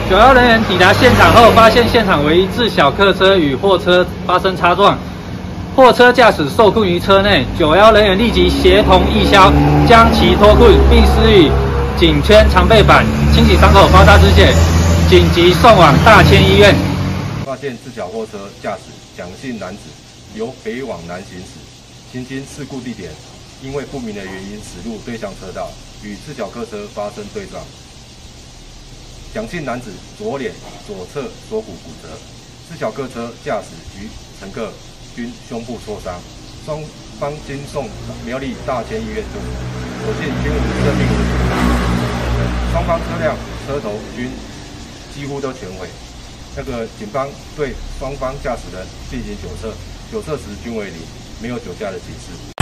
911人员抵达现场后，发现现场为一自小客车与货车发生擦撞，货车驾驶受困于车内。911人员立即协同义消，将其脱困，并施以颈圈常备板，清洗伤口，包扎止血，紧急送往大千医院。 发现自小货车驾驶蒋姓男子由北往南行驶，行经事故地点，因为不明的原因驶入对向车道，与自小客车发生对撞。蒋姓男子左脸、左侧锁骨骨折，自小客车驾驶与乘客均胸部挫伤，双方经送苗栗大千医院救治，所幸均无生命危险。双方车辆车头均几乎都全毁。警方对双方驾驶人进行酒测，酒测时均为0，没有酒驾的警示。